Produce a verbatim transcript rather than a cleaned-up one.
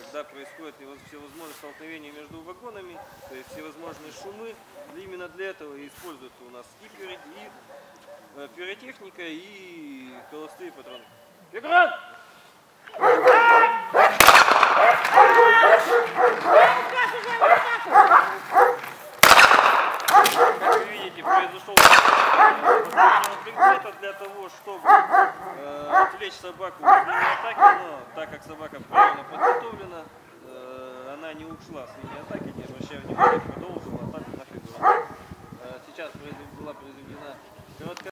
когда происходят всевозможные столкновения между вагонами, то есть всевозможные шумы. Именно для этого и используются у нас и, пиро, и э, пиротехника, и холостые патроны. Экран! Как вы видите, произошел предмета для того, чтобы э, отвлечь собаку от линии атаки, но так как собака правильно подготовлена, э, она не ушла с линии атаки, не обращая внимания, продолжила атаку на фигуру. Э, сейчас была произведена короткая